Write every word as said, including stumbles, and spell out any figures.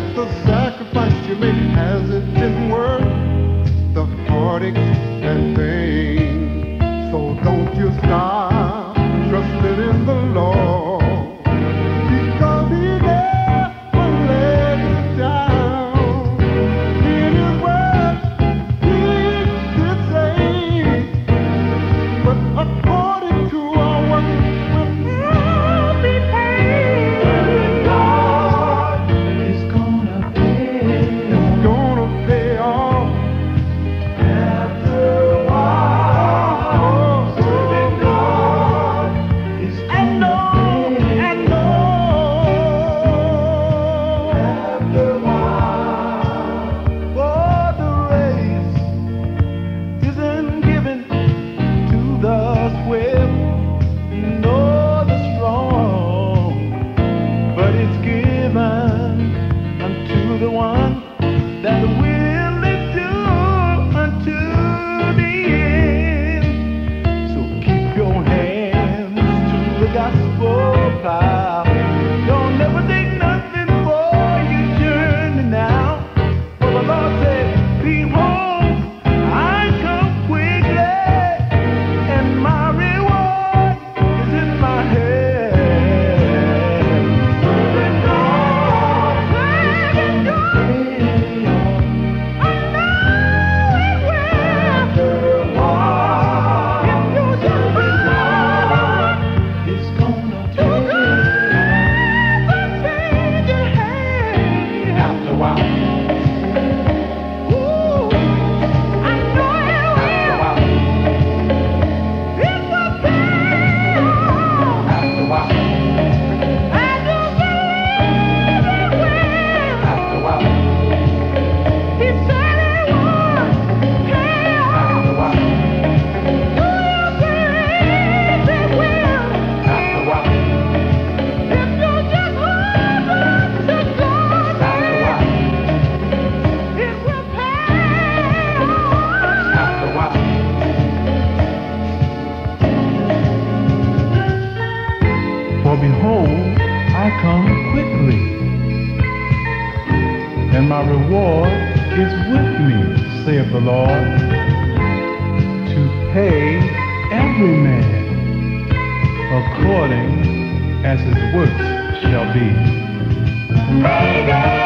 the sacrifice you make, has it been worth the heartache and pain? So don't you stop trusting in the Lord, because He never let you down. In His word, He did say, but according to our work, we'll all be paid. God is gonna pay. It's gonna pay off after a while. Serving God is gonna pay. I know after a while. For the race isn't given to the swift, nor the strong, but it's given unto the one that will endure unto the end. So keep your hands to the gospel plow. Don't never take nothing for your journey now. For the Lord said, behold, I come quickly, and my reward is in my hand. Serving God, serving God, I know it will. After a while, if you just God is gonna take the change your hand. After a while. Ooh, I know it will. It will pay off. After a while. I do believe it will. After a while. He said it would pay off. After a while. Do you believe it will? After a while. If you just hold on to God, after a while. It will pay off. After a while. For behold, I come quickly, and my reward is with me, saith the Lord, to pay every man according as his works shall be.